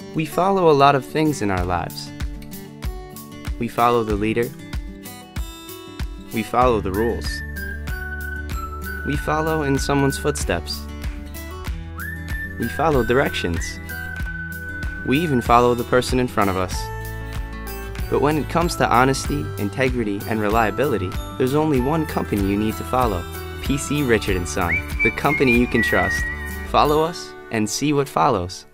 We follow a lot of things in our lives. We follow the leader. We follow the rules. We follow in someone's footsteps. We follow directions. We even follow the person in front of us. But when it comes to honesty, integrity, and reliability, there's only one company you need to follow. PC Richard & Son, the company you can trust. Follow us and see what follows.